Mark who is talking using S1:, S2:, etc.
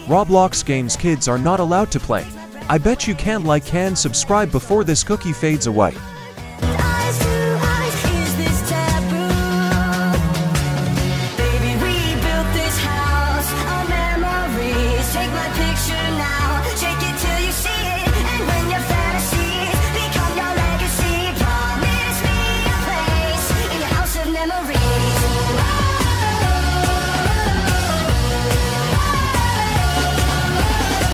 S1: Roblox games kids are not allowed to play. I bet you can't like and subscribe before this cookie fades away.